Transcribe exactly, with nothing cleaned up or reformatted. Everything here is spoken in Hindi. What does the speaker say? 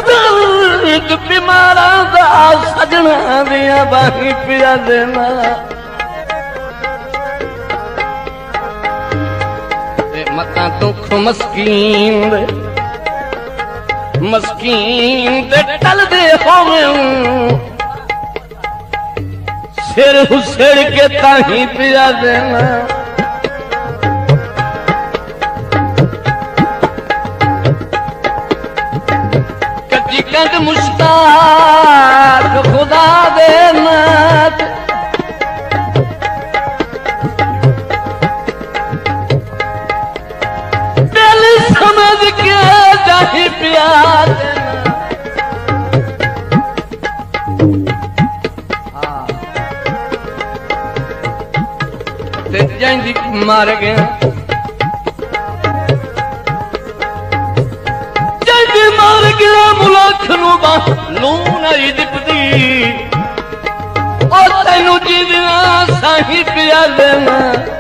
दर्द बीमारा दा सजना दिया बाही पिया देना मता दुख मस्कीन दे मस्कीन दे टल दे होवे सिर हुसड़ के ताही पिया देना कच्ची कंद मुश्ताक खुदा देना समझ के जाही पिया देना मार गया जल्दी मार गया मुलाख लून आई दिपदी और तेनू जीदना साही पिया देना